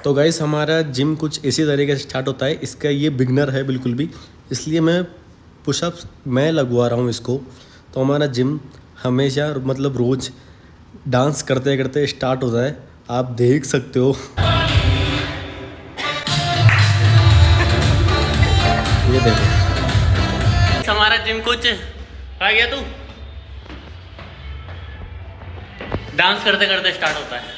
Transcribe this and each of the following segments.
तो गाइस हमारा जिम कुछ इसी तरीके से स्टार्ट होता है। इसका ये बिगनर है बिल्कुल भी, इसलिए मैं पुशअप्स मैं लगवा रहा हूँ इसको। तो हमारा जिम हमेशा मतलब रोज़ डांस करते करते स्टार्ट होता है, आप देख सकते हो। ये देखो हमारा जिम कुछ आ गया, तू डांस करते करते स्टार्ट होता है।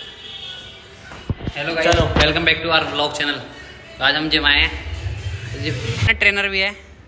Hello guys, welcome back to our vlog channel. आज हम जिम आए हैं, जिम ट्रेनर भी है।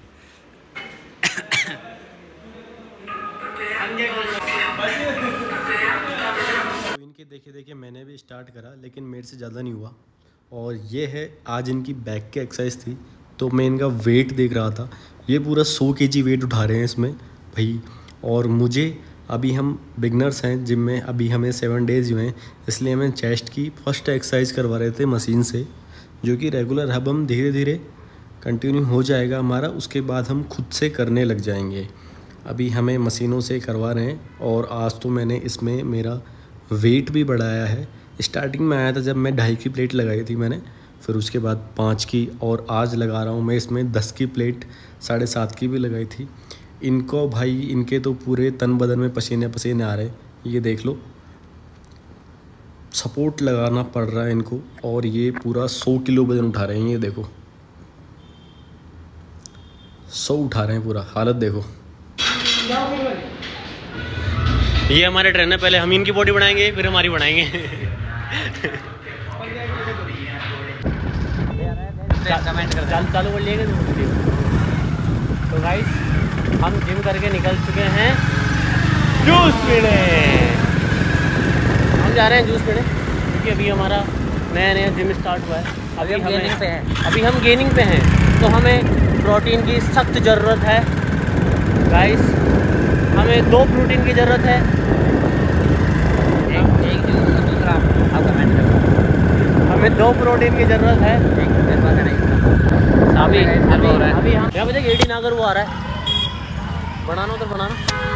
तो इनके देखे देखे मैंने भी स्टार्ट करा, लेकिन मेरे से ज़्यादा नहीं हुआ। और ये है आज इनकी बैक की एक्सरसाइज थी, तो मैं इनका वेट देख रहा था। ये पूरा 100 kg वेट उठा रहे हैं इसमें भाई। और मुझे अभी हम बिगनर्स हैं जिम में, अभी हमें 7 डेज़ हुए हैं, इसलिए हमें चेस्ट की फर्स्ट एक्सरसाइज करवा रहे थे मशीन से, जो कि रेगुलर अब हम धीरे धीरे कंटिन्यू हो जाएगा हमारा। उसके बाद हम खुद से करने लग जाएंगे। अभी हमें मशीनों से करवा रहे हैं। और आज तो मैंने इसमें मेरा वेट भी बढ़ाया है। स्टार्टिंग में आया था जब मैं 2.5 की प्लेट लगाई थी मैंने, फिर उसके बाद 5 की, और आज लगा रहा हूँ मैं इसमें 10 की प्लेट, 7.5 की भी लगाई थी। इनको भाई इनके तो पूरे तन बदन में पसीने पसीने आ रहे हैं, ये देख लो। सपोर्ट लगाना पड़ रहा है इनको, और ये पूरा 100 किलो वजन उठा रहे हैं। ये देखो 100 उठा रहे हैं, पूरा हालत देखो। ये हमारे ट्रेनर, पहले हम इनकी बॉडी बनाएंगे फिर हमारी बनाएंगे। कमेंट कर चालू कर लिएगा तो गाइस हम जिम करके निकल चुके हैं जूस पीने। हम जा रहे हैं जूस पीने, क्योंकि अभी हमारा नया जिम स्टार्ट हुआ है। अभी हम गेनिंग पे हैं, तो हमें प्रोटीन की सख्त ज़रूरत है गाइस। हमें 2 प्रोटीन की ज़रूरत है, एक दूसरा आप कमेंट करो। हमें 2 प्रोटीन की ज़रूरत है। अभी हम क्या बजे गेटी नागर वो आ रहा है, बनाना उधर बनाना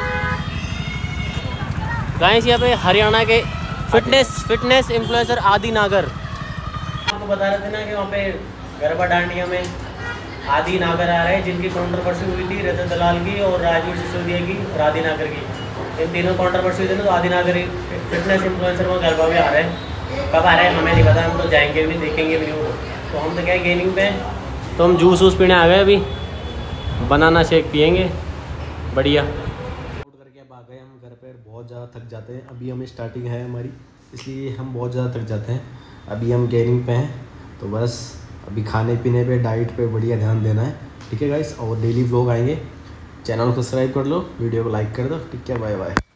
गाइस। यहाँ पे हरियाणा के फिटनेस इन्फ्लुएंसर आदि नागर आपको बता रहे थे ना कि वहाँ पे गरबा डांडिया में आदि नागर आ रहे हैं, जिनकी कॉन्ट्रोवर्सी हुई थी रजत दलाल की और राजवीर सिसोदिया की और आदि नागर की। इन तीनों कॉन्ट्रोवर्सी हुई थी ना, तो आदि नागर फिटनेस इन्फ्लुएंसर वहाँ गरबा में आ रहे हैं। कब आ रहे हैं हमें नहीं पता, हम तो जाएंगे भी, देखेंगे भी नहीं। तो हम तो क्या है गेनिंग पे, तो हम जूस वूस पीने आ गए। अभी बनाना शेक पियेंगे बढ़िया। करके अब आ गए हम घर पर। बहुत ज़्यादा थक जाते हैं, अभी हमें स्टार्टिंग है हमारी, इसलिए हम बहुत ज़्यादा थक जाते हैं। अभी हम गेनिंग पे हैं, तो बस अभी खाने पीने पे, डाइट पे बढ़िया ध्यान देना है, ठीक है गाइस। और डेली व्लॉग आएंगे। चैनल को सब्सक्राइब कर लो, वीडियो को लाइक कर दो, ठीक है। Bye bye.